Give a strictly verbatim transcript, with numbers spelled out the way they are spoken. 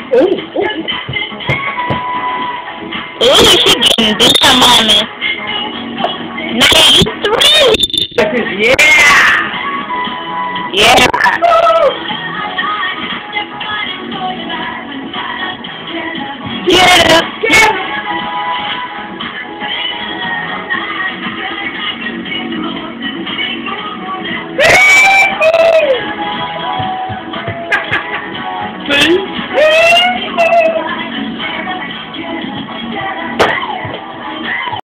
Ooh, ooh. Ooh, she getting this her moment. Now you three. This is, yeah! Yeah.